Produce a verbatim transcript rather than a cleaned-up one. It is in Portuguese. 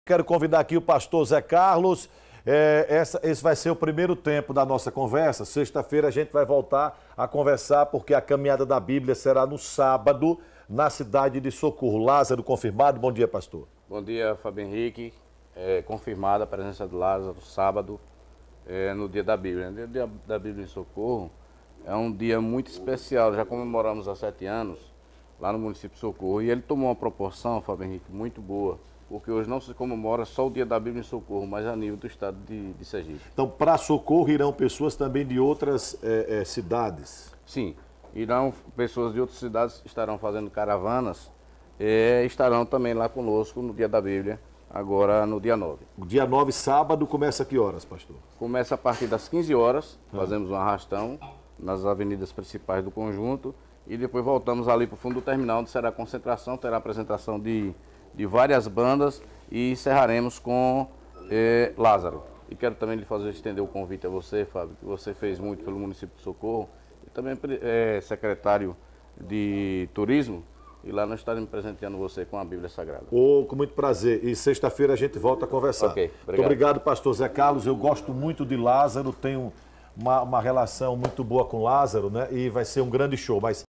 Quero convidar aqui o pastor Zé Carlos. É, essa, esse vai ser o primeiro tempo da nossa conversa. Sexta-feira a gente vai voltar a conversar, porque a caminhada da Bíblia será no sábado, na cidade de Socorro. Lázaro, confirmado? Bom dia, pastor. Bom dia, Fábio Henrique. É, confirmada a presença de Lázaro, sábado, é, no dia da Bíblia. O dia da Bíblia em Socorro é um dia muito especial. Já comemoramos há sete anos, lá no município de Socorro. E ele tomou uma proporção, Fábio Henrique, muito boa. Porque hoje não se comemora só o dia da Bíblia em Socorro, mas a nível do estado de, de Sergipe. Então, para Socorro irão pessoas também de outras é, é, cidades? Sim, irão pessoas de outras cidades, estarão fazendo caravanas, e estarão também lá conosco no dia da Bíblia, agora no dia nove. O dia nove, sábado, começa a que horas, pastor? Começa a partir das quinze horas, ah. fazemos um arrastão nas avenidas principais do conjunto, e depois voltamos ali para o fundo do terminal, onde será a concentração, terá a apresentação de... de várias bandas e encerraremos com eh, Lázaro. E quero também lhe fazer estender o convite a você, Fábio, que você fez muito pelo município de Socorro e também é secretário de Turismo, e lá nós estaremos presenteando você com a Bíblia Sagrada. Oh, com muito prazer. E sexta-feira a gente volta a conversar. Ok, obrigado. Muito obrigado, pastor Zé Carlos. Eu gosto muito de Lázaro, tenho uma, uma relação muito boa com Lázaro, né? E vai ser um grande show. Mas